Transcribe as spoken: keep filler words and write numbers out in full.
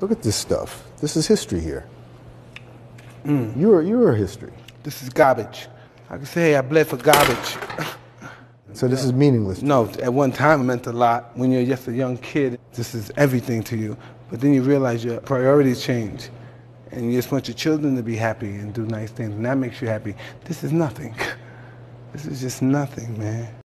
Look at this stuff. This is history here. Mm. You're, you're history. This is garbage. I can say, hey, I bled for garbage. So this is meaningless? No, at one time it meant a lot. When you're just a young kid, this is everything to you. But then you realize your priorities change. And you just want your children to be happy and do nice things, and that makes you happy. This is nothing. This is just nothing, man.